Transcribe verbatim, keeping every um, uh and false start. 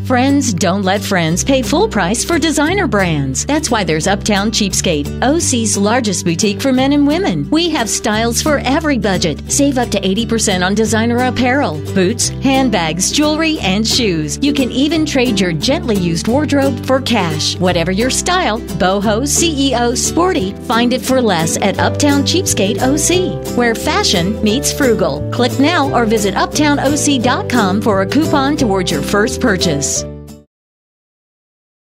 Friends don't let friends pay full price for designer brands. That's why there's Uptown Cheapskate, O C's largest boutique for men and women. We have styles for every budget. Save up to eighty percent on designer apparel, boots, handbags, jewelry, and shoes. You can even trade your gently used wardrobe for cash. Whatever your style, boho, C E O, sporty, find it for less at Uptown Cheapskate O C, where fashion meets frugal. Click now or visit uptown o c dot com for a coupon towards your first purchase.